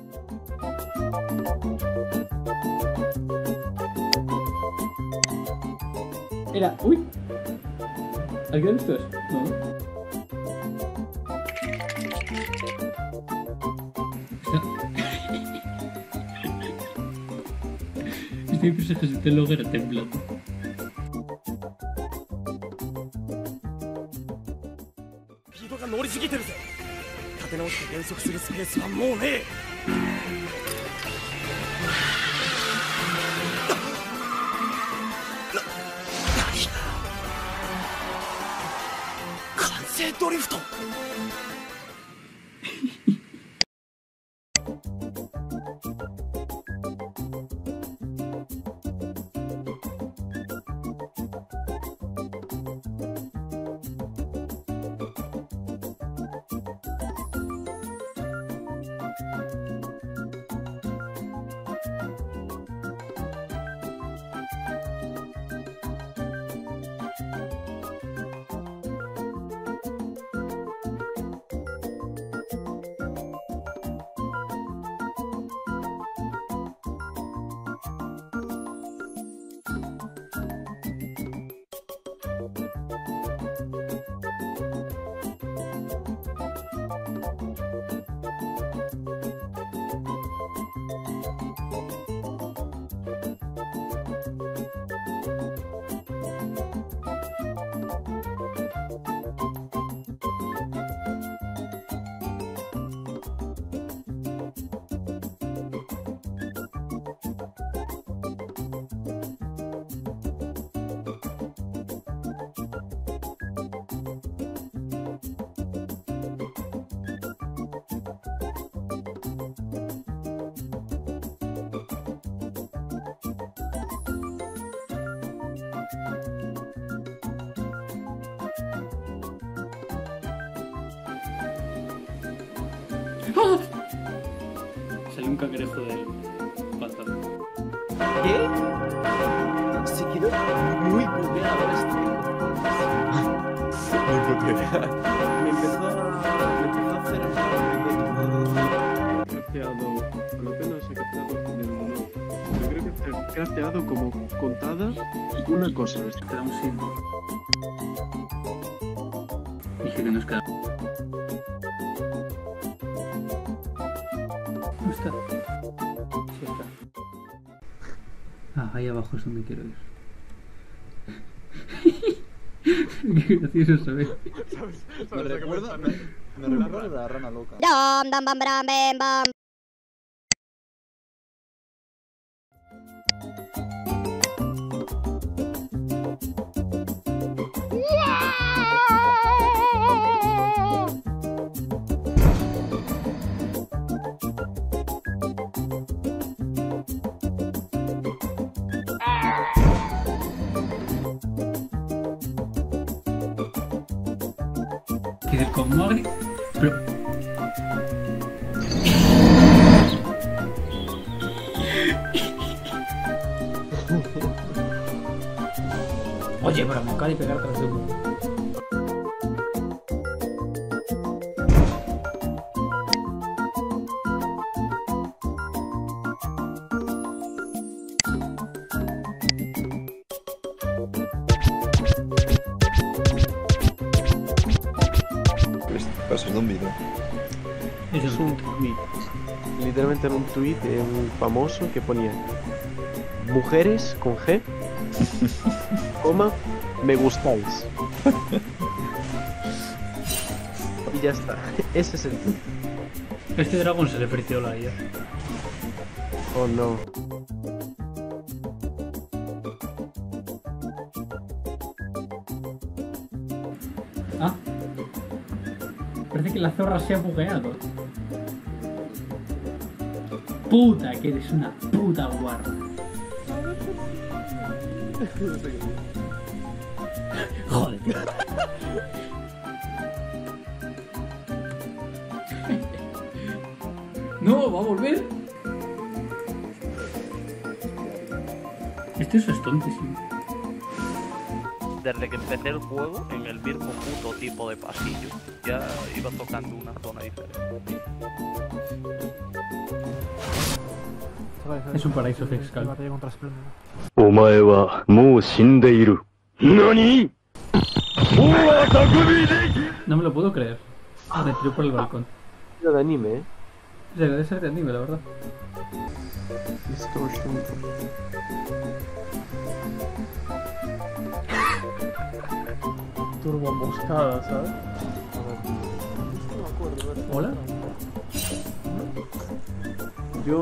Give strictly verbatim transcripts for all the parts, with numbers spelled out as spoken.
Era... ¡Uy! ¿Alguien de estos? No, ¿no? Este personaje se te logra temblando. 乗りすぎてるぜ。立て直して減速するスペースはもうねえ。完成ドリフト。 ¡Ah! Salió un cangrejo del pantano. ¿Qué? Se quedó muy bugueado este. Muy puta idea. Me empezó a, me empezó a hacer el crafteado, lo que no se ha crafteado en el mundo. Yo creo que está crafteado como contada una cosa. Te da un símbolo. Dije que nos queda. ¿Dónde está? Sí está. Ah, ahí abajo es donde quiero ir. Qué gracioso se ve. ¿Sabes? Me recuerda, me, me recuerda a la rana loca. Dam dam bam bam bam bam. Que con Magri. Pero. Oye, para buscar y pegar tras de uno. Pasos de un vídeo. Es un tweet. Literalmente en un tweet eh, un famoso que ponía mujeres con G, coma, me gustáis. Y ya está. Ese es el tweet. Este dragón se le frició la I A. Oh no. Ah. Parece que la zorra se ha bugueado. Puta, que eres una puta guarra. Joder. No, va a volver. Este es tontísimo. Desde que empecé el juego, en el mismo puto tipo de pasillo, ya iba tocando una zona diferente. Es un paraíso fiscal. お前はもう死んでいる。何？ No me lo puedo creer. Me tiró por el balcón. Lo de anime, eh. O sea, debe ser de anime, la verdad. Turbo moscada, ¿sabes? ¿Hola? Yo...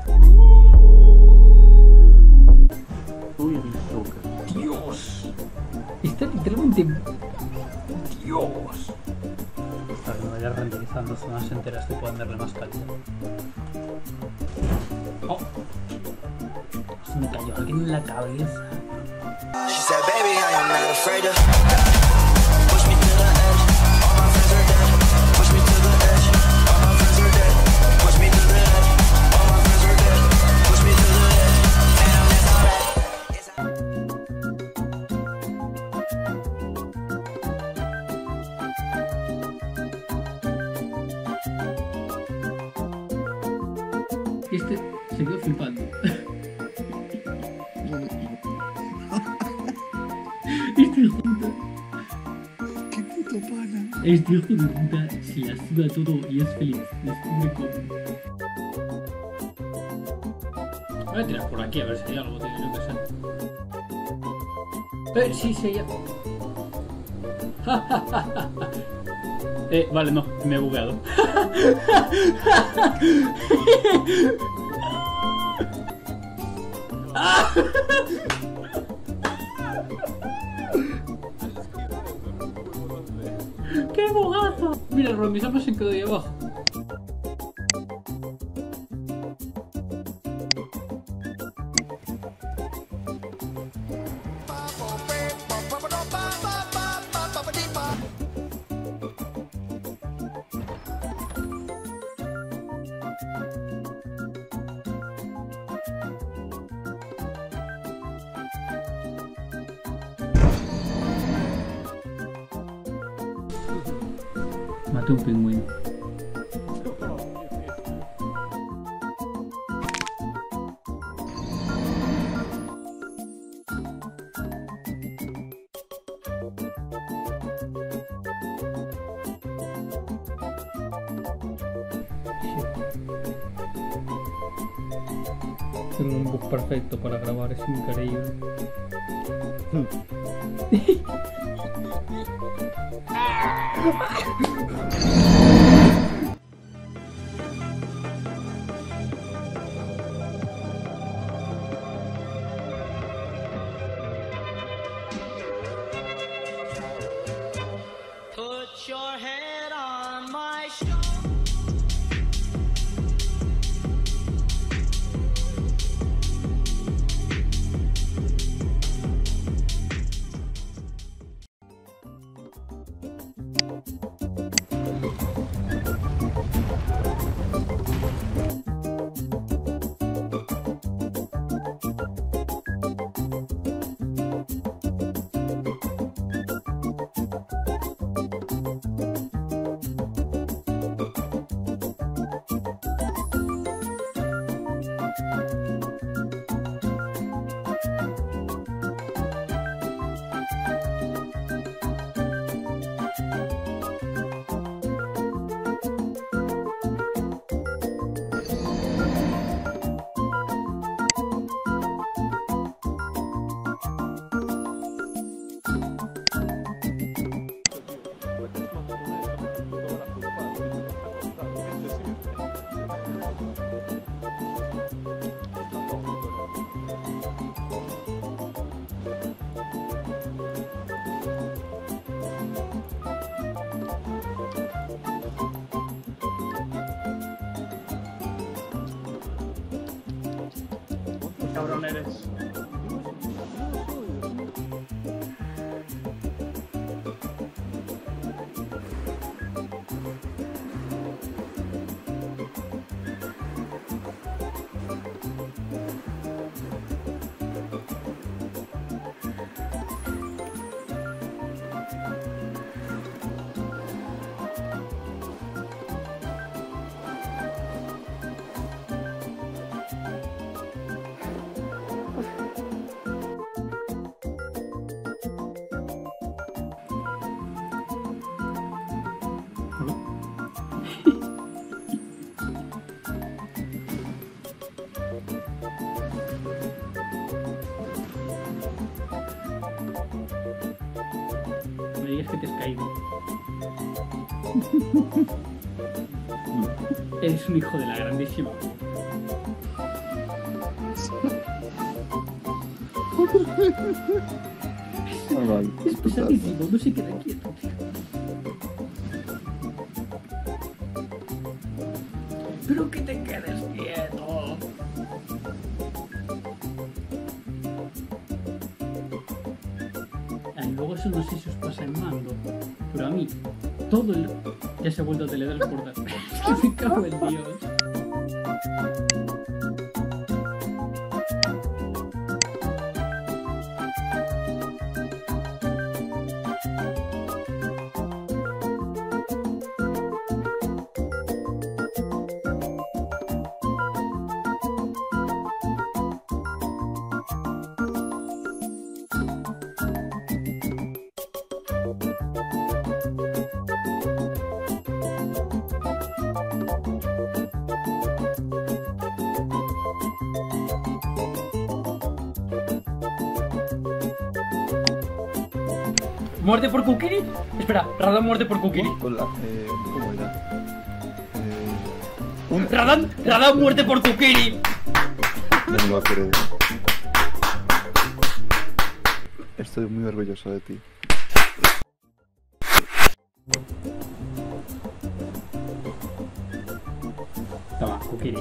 Uy, Lizuka. ¡Dios! Está literalmente... ¡Dios! Para que me vaya renderizando zonas enteras que puedan darle más calidad. ¡Oh! Se me cayó alguien en la cabeza. She said, baby, I am not afraid to push me to the edge. All my friends are dead. Push me to the edge. All my friends are dead. Push me to the edge. All my friends are dead. Push me to the edge. Damn, that's alright. Este se quedó flipando. Este hijo de puta. Qué puto pana. Este hijo de puta se la suda todo y es feliz. Descubre cómo. Voy a tirar por aquí a ver si hay algo, tío, yo que sé. Eh, sí, sí, ya. eh, vale, no, me he bugueado. ¡Qué bogazo! Mira, Romy, se se quedó ahí abajo. Maté un pingüino. Tengo un bug perfecto para grabar, es increíble. Put your head on my shoulder. Cabrón eres. digas que te has caído. Eres un hijo de la grandísima. Normal. Es pesadísimo, no se queda quieto, tío. Pero que te quedes quieto. Ay, luego eso no sé si os pasa en mando, pero a mí todo el... Ya se ha vuelto a teletransportar. Me cago en Dios. ¿Muerte por Kukiri? Espera, Radan muerte por Kukiri. Hola, eh, ¿cómo era? Eh, un... Radan, Radan muerte por Kukiri. No me lo acuerdo. Estoy muy orgulloso de ti. Toma, Kukiri.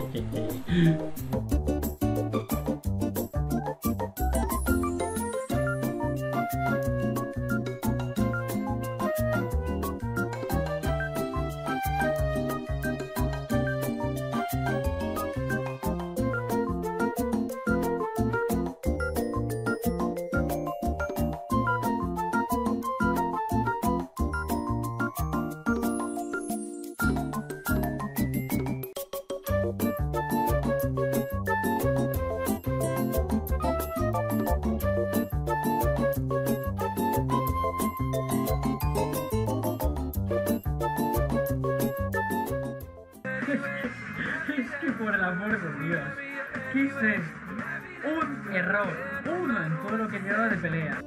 Es que por el amor de Dios, ¿qué es esto? Un error, uno en todo lo que lleva de pelea.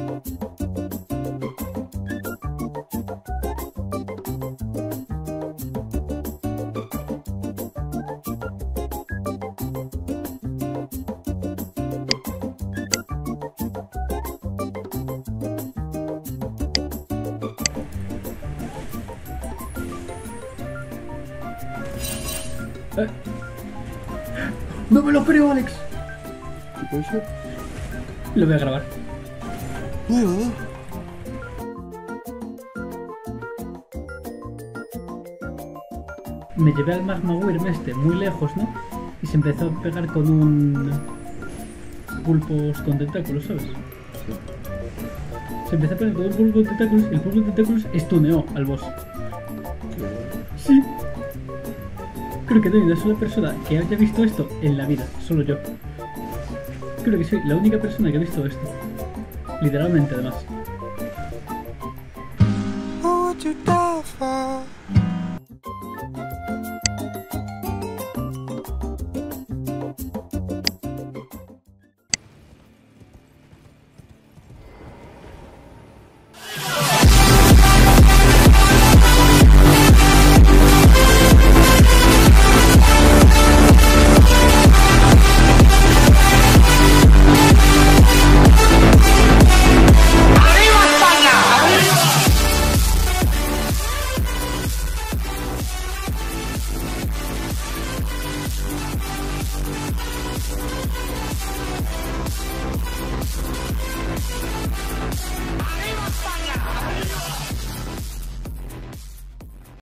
Eh. No me lo creo, Alex. ¿Qué puede ser? Lo voy a grabar. Bueno. Me llevé al Magma Wyrm este muy lejos, ¿no? Y se empezó a pegar con un pulpos con tentáculos, ¿sabes? Sí. Se empezó a pegar con un pulpo con tentáculos y el pulpo con tentáculos estuneó al boss. ¿Qué? Sí. Creo que no hay una sola persona que haya visto esto en la vida, solo yo. Creo que soy la única persona que ha visto esto. Literalmente, además.